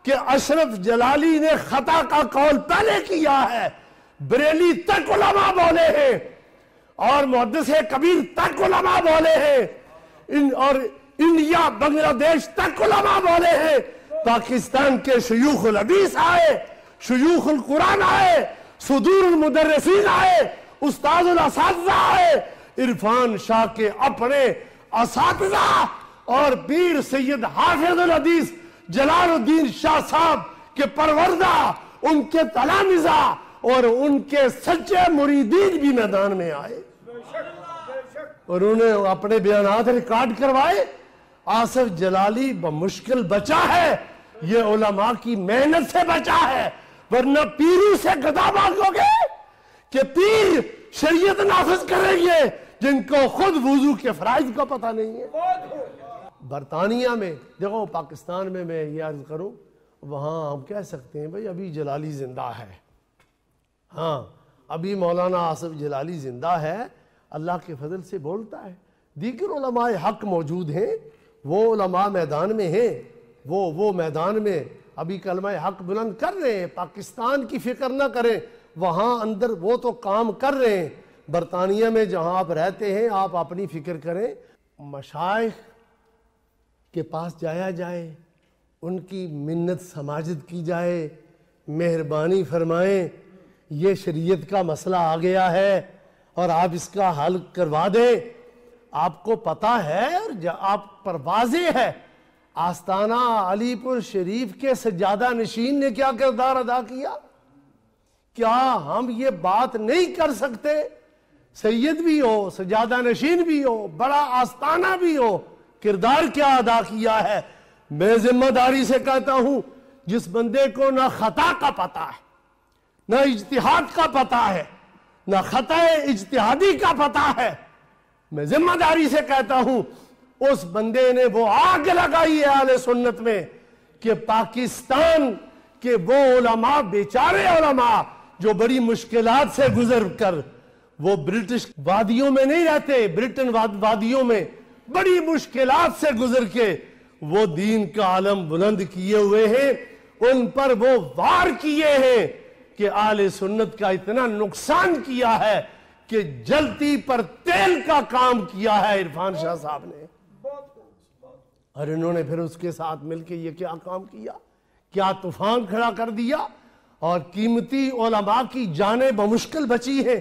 کہ اشرف جلالی نے خطا کا قول پہلے کیا ہے، بریلی تک علماء بولے ہیں اور محدث کبیر تک علماء بولے ہیں، اور انڈیا بنگلہ دیش تک علماء بولے ہیں، پاکستان کے شیوخ الحدیث آئے، شیوخ القرآن آئے، صدور المدرسین آئے، استاد الاساتذہ آئے، عرفان شاہ کے اپنے اساتذہ اور پیر سید حافظ الحدیث جلال الدین شاہ صاحب کے پروردہ، ان کے تلامذہ اور ان کے سچے مریدین بھی میدان میں آئے اور انہیں اپنے بیانات ریکارڈ کروائے۔ آصف جلالی بمشکل بچا ہے، یہ علماء کی محنت سے بچا ہے، ورنہ پیروں سے گدا مانگو گے کہ پیر شریعت نافذ کریں گے جن کو خود وضو کے فرائض کا پتہ نہیں ہے۔ برطانیہ میں دیکھو، پاکستان میں یہ عرض کروں، وہاں ہم کہہ سکتے ہیں بھئی ابھی جلالی زندہ ہے، ہاں ابھی مولانا آصف جلالی زندہ ہے، اللہ کے فضل سے بولتا ہے، دیگر علماء حق موجود ہیں، وہ علماء میدان میں ہیں، وہ میدان میں ابھی کلمہ حق بلند کر رہے ہیں، پاکستان کی فکر نہ کریں، وہاں اندر وہ تو کام کر رہے ہیں۔ برطانیہ میں جہاں آپ رہتے ہیں آپ اپنی فکر کریں، مشائخ کے پاس جایا جائے، ان کی منت سماجت کی جائے، مہربانی فرمائیں یہ شریعت کا مسئلہ آ گیا ہے اور آپ اس کا حل کروا دیں۔ آپ کو پتہ ہے اور آپ پر واضح ہے، آستانہ علی پور شریف کے سجادہ نشین نے کیا کردار ادا کیا؟ کیا ہم یہ بات نہیں کر سکتے؟ سید بھی ہو، سجادہ نشین بھی ہو، بڑا آستانہ بھی ہو، کردار کیا ادا کیا ہے؟ میں ذمہ داری سے کہتا ہوں، جس بندے کو نہ خطا کا پتہ ہے، نہ اجتہاد کا پتہ ہے، نہ خطا اجتہادی کا پتہ ہے، میں ذمہ داری سے کہتا ہوں اس بندے نے وہ آگ لگائی ہے اہل سنت میں کہ پاکستان کے وہ علماء، بیچارے علماء جو بڑی مشکلات سے گزر کر، وہ برٹش وادیوں میں نہیں رہتے، برٹن وادیوں میں بڑی مشکلات سے گزر کے وہ دین کا علم بلند کیے ہوئے ہیں، ان پر وہ وار کیے ہیں کہ اہل سنت کا اتنا نقصان کیا ہے کہ جلتی پر تیل کا کام کیا ہے عرفان شاہ صاحب نے، اور انہوں نے پھر اس کے ساتھ مل کے یہ کیا کام کیا، کیا طوفان کھڑا کر دیا، اور قیمتی علماء کی جانیں بمشکل بچی ہیں۔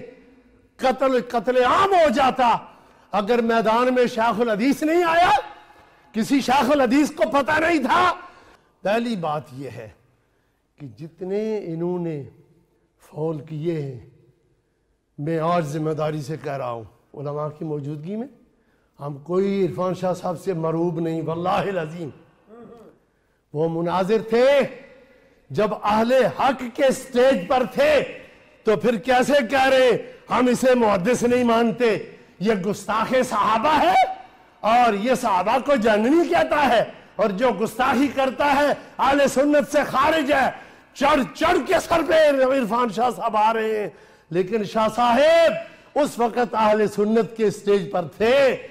قتل عام ہو جاتا اگر میدان میں شیخ الحدیث نہیں آیا، کسی شیخ الحدیث کو پتہ نہیں تھا۔ پہلی بات یہ ہے کہ جتنے انہوں نے فول کیے ہیں، میں آج ذمہ داری سے کہہ رہا ہوں، علماء کی موجودگی میں ہم کوئی عرفان شاہ صاحب سے مرعوب نہیں، واللہ العظیم۔ وہ مناظر تھے جب اہل حق کے سٹیج پر تھے، تو پھر کیسے کہہ رہے ہم اسے محدث نہیں مانتے، یہ گستاخ صحابہ ہے اور یہ صحابہ کو جنگی کہتا ہے، اور جو گستاخی کرتا ہے اہل سنت سے خارج ہے۔ چڑھ چڑھ کے سر پہ عرفان شاہ صاحب آ رہے ہیں، لیکن شاہ صاحب اس وقت اہل سنت کے سٹیج پر تھے،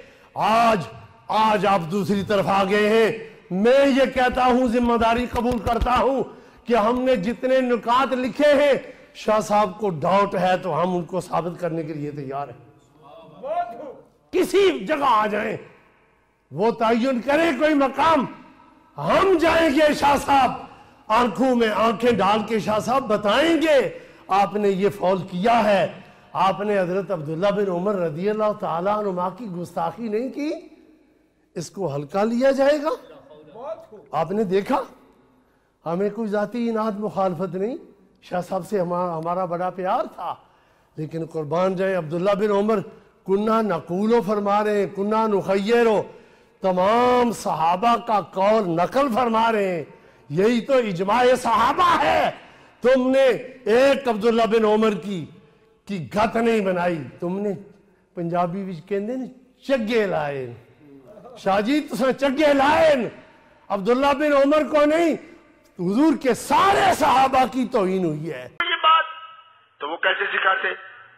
آج آپ دوسری طرف آ گئے ہیں۔ میں یہ کہتا ہوں، ذمہ داری قبول کرتا ہوں کہ ہم نے جتنے نکات لکھے ہیں، شاہ صاحب کو ڈاؤٹ ہے تو ہم ان کو ثابت کرنے کے لیے تیار ہیں، کسی جگہ آ جائیں، وہ تعین کریں کوئی مقام، ہم جائیں گے شاہ صاحب، آنکھوں میں آنکھیں ڈال کے شاہ صاحب بتائیں گے آپ نے یہ فول کیا ہے، آپ نے حضرت عبداللہ بن عمر رضی اللہ تعالیٰ عنہما کی گستاخی نہیں کی، اس کو ہلکا لیا جائے گا؟ آپ نے دیکھا، ہمیں کوئی ذاتی اناد مخالفت نہیں، شاہ صاحب سے ہمارا بڑا پیار تھا، لیکن قربان جائیں عبداللہ بن عمر کنہ نقولو فرما رہے ہیں، کنہ نخیرو، تمام صحابہ کا قول نقل فرما رہے ہیں، یہی تو اجماع صحابہ ہے۔ تم نے ایک عبداللہ بن عمر کی گھت نہیں بنائی، تم نے پنجابی بھی کہندے نے چگے لائے، شاہ جی تساں چگے لائے، عبداللہ بن عمر کو نہیں، حضور کے سارے صحابہ کی توہین ہوئی ہے۔ یہ بات تو وہ کیسے سکھاتے،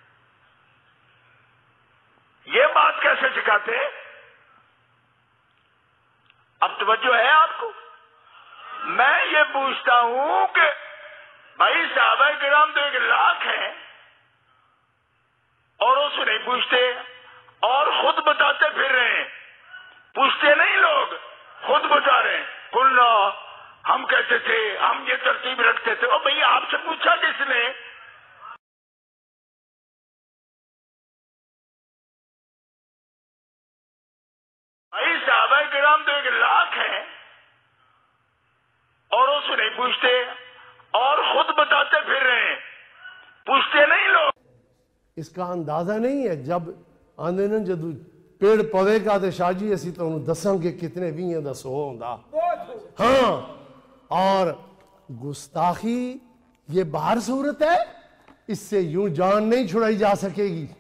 یہ بات کیسے سکھاتے؟ اب توجہ ہے آپ کو؟ میں یہ پوچھتا ہوں کہ بھائی صحابہ کرام تو 1,00,000 ہیں اور اس نہیں پوچھتے اور خود بتاتے پھر رہے ہیں. پوچھتے نہیں لوگ، خود بتا رہے ہیں. کلنا ہم کہتے تھے، ہم یہ ترتیب رکھتے تھے. اور بھئی آپ سے پوچھا کس نے؟ بھائی صحابہ کرام تو 1,00,000 ہیں اور اس نہیں پوچھتے اور خود بتاتے پھر رہے ہیں. پوچھتے نہیں لوگ. اس کا اندازہ نہیں ہے جب آندے نے جدو پیڑ پودے کا تے شاہ جی اسی تو انہوں دساں کہ کتنے بھی ہیں دسو ہوندا. ہاں، اور گستاخی یہ باہر صورت ہے، اس سے یوں جان نہیں چھڑائی جا سکے گی.